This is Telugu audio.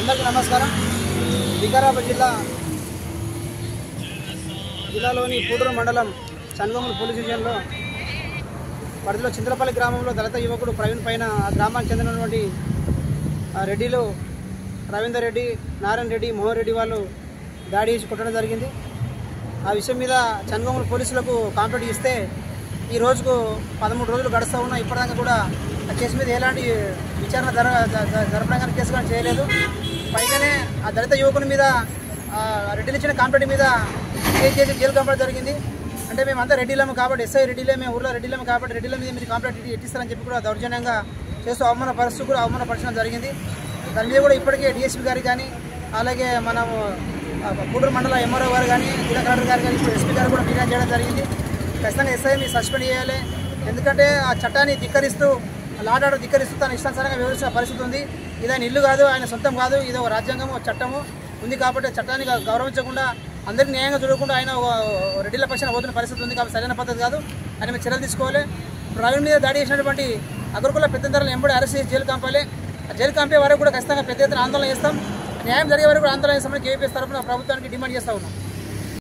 అందరికీ నమస్కారం. వికారాబాద్ జిల్లాలోని పూడూరు మండలం చన్గొమూరు పోలీస్ స్టేషన్లో పరిధిలో చింతలపల్లి గ్రామంలో దళిత యువకుడు ప్రవీణ్ పైన ఆ గ్రామానికి చెందినటువంటి రెడ్డిలు రవీందర్ రెడ్డి, నారాయణ రెడ్డి, మోహన్ రెడ్డి వాళ్ళు దాడి చేసి కొట్టడం జరిగింది. ఆ విషయం మీద చన్గొమూరు పోలీసులకు కంప్లైంట్ ఇస్తే ఈ రోజుకు 13 రోజులు గడుస్తూ ఉన్నా ఇప్పటిదాకా కూడా ఆ కేసు మీద ఎలాంటి విచారణ జరపడానికి కేసు కానీ చేయలేదు. పైగానే ఆ దళిత యువకుని మీద రెడ్డిలు ఇచ్చిన కంప్లైంట్ మీద కేసు చేసి జైలు కంప్లైంట్ జరిగింది. అంటే మేమంతా రెడ్డిలము కాబట్టి ఎస్ఐ రెడ్డిలే, మేము ఊళ్ళో రెడ్డిలము కాబట్టి రెడ్డిల మీద మీరు కంప్లైంట్ ఎట్టిస్తారని చెప్పి కూడా దౌర్జన్యంగా చేస్తూ అవమానపరచడం జరిగింది. దాని మీద కూడా ఇప్పటికే డిఎస్పీ గారు కానీ అలాగే మనము పూడూరు మండల ఎంఆర్ఓ గారు కానీ జిల్లా కలెక్టర్ గారు కానీ ఇప్పుడు ఎస్పీ గారు కూడా ఫిర్యాదు చేయడం జరిగింది. ఖచ్చితంగా ఎస్ఐని సస్పెండ్ చేయాలి. ఎందుకంటే ఆ చట్టాన్ని ధిక్కరిస్తూ లాడాడు ధిక్కరిస్తూ తన ఇష్టానుసారంగా వివరించిన పరిస్థితి ఉంది. ఇది ఆయన ఇల్లు కాదు, ఆయన సొంతం కాదు, ఇది ఒక రాజ్యాంగం, చట్టము ఉంది కాబట్టి చట్టాన్ని గౌరవించకుండా అందరికీ న్యాయంగా చూడకుండా ఆయన రెడ్డిల పక్షాన పోతున్న పరిస్థితి ఉంది కాబట్టి సరైన పద్ధతి కాదు. ఆయన మీద చర్యలు తీసుకోవాలి. ప్రవీణ్ మీద దాడి చేసినటువంటి అగ్రకుల పెద్దంతరాలను ఎంబడి అరెస్ట్ చేసి జైలు కంపాలి. ఆ జైలు కంపే వరకు కూడా ఖచ్చితంగా పెద్ద ఎత్తున ఆందోళన చేస్తాం. న్యాయం జరిగే వరకు కూడా ఆందోళన చేస్తామని కేవీపీఎస్ తరఫున ప్రభుత్వానికి డిమాండ్ చేస్తూ ఉన్నాం.